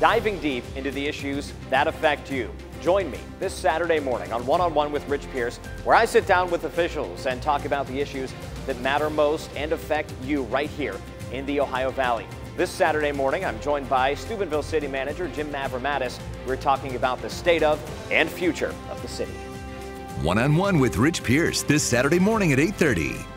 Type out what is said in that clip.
diving deep into the issues that affect you. Join me this Saturday morning on One-on-One with Rich Pierce, where I sit down with officials and talk about the issues that matter most and affect you right here in the Ohio Valley. This Saturday morning, I'm joined by Steubenville City Manager Jim Mavromatis. We're talking about the state of and future of the city. One-on-One with Rich Pierce this Saturday morning at 8:30.